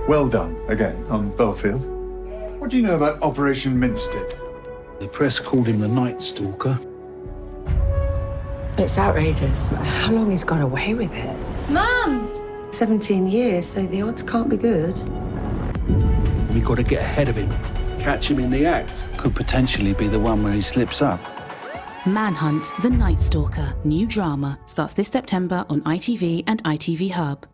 Well done, again, on Belfield. What do you know about Operation Minstead? The press called him the Night Stalker. It's outrageous. How long he's got away with it? Mum! 17 years, so the odds can't be good. We got to get ahead of him. Catch him in the act. Could potentially be the one where he slips up. Manhunt, the Night Stalker, new drama, starts this September on ITV and ITV Hub.